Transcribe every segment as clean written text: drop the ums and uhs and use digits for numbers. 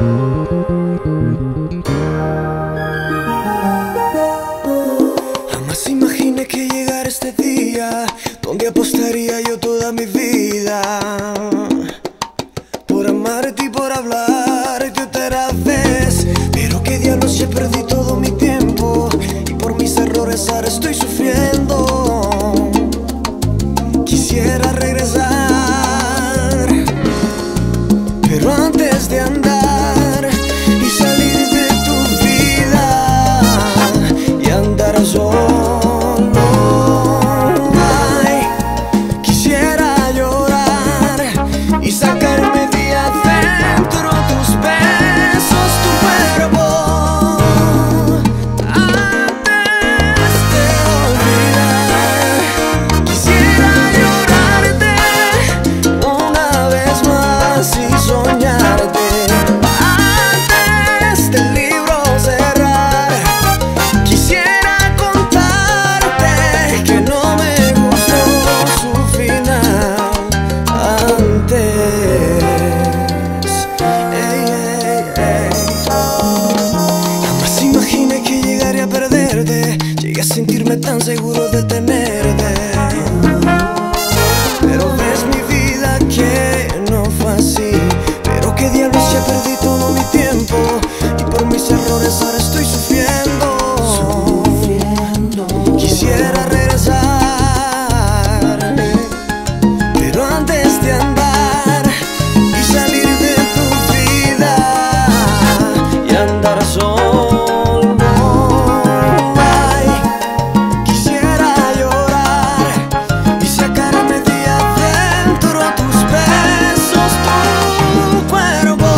Jamás imaginé que llegara este día donde apostaría yo toda mi vida por amarte y por hablarte otra vez. Pero qué diablos, ya perdí todo mi tiempo y por mis errores ahora estoy sufriendo. Quisiera regresar, pero antes de andar y salir de tu vida y andar solo, ay, quisiera llorar y sacarme de adentro tus besos, tu cuerpo, antes de olvidar. Quisiera llorarte una vez más y soñarte antes del libro cerrar. Quisiera contarte que no me gustó su final antes. Ey, ey, ey. Jamás imaginé que llegaría a perderte. Llegué a sentirme tan seguro de tenerte, pero ves mi vida que no fue así. Pero qué diablos, ya perdí todo mi tiempo y por mis errores ahora estoy sufriendo. Quisiera regresar, pero antes de andar y salir de tu vida y andar solo, ay, quisiera llorar y sacarme de adentro tus besos, tu cuerpo,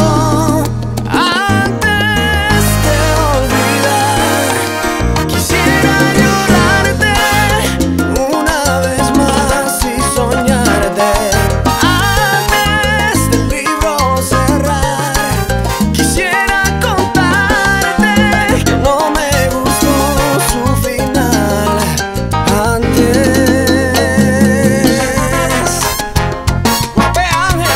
antes de olvidar. Quisiera llorarte una vez más y soñarte antes del libro cerrar. Quisiera contarte que no me gustó su final antes. ¡Guape, Ángel!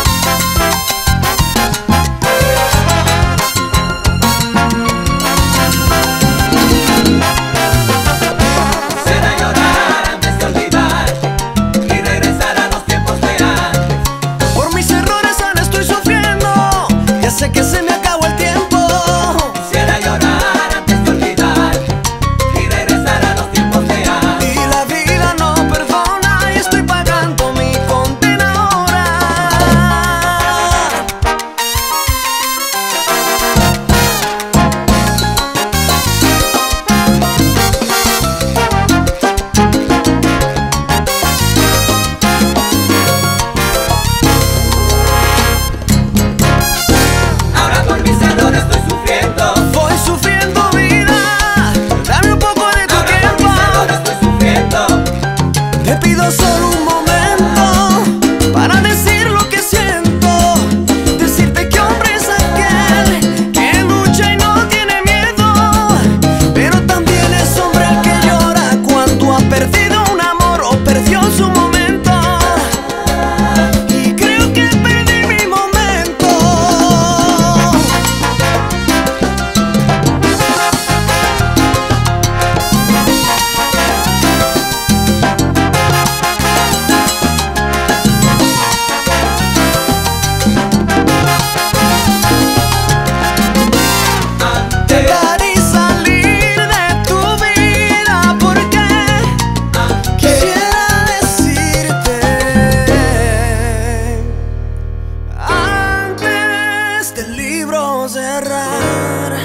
Quisiera llorar antes de olvidar y regresar a los tiempos de antes. Por mis errores ahora estoy sufriendo, ya sé que se me acabó el tiempo. Quisiera llorar antes de olvidar y regresar a los tiempos de antes. Y la vida no perdona y estoy pagando mi condena ahora. Ahora por mis errores estoy sufriendo. Voy sufriendo vida, dame un poco de tu Ahora por tiempo. mis errores estoy sufriendo. Te pido solo un momento para decir lo que siento, decirte que hombre es aquel que lucha y no tiene miedo, pero también es hombre el que llora cuando ha perdido un amor o perdió su momento. Y creo que perdí mi momento. Tratar y salir de tu vida porque quisiera decirte antes del libro cerrar.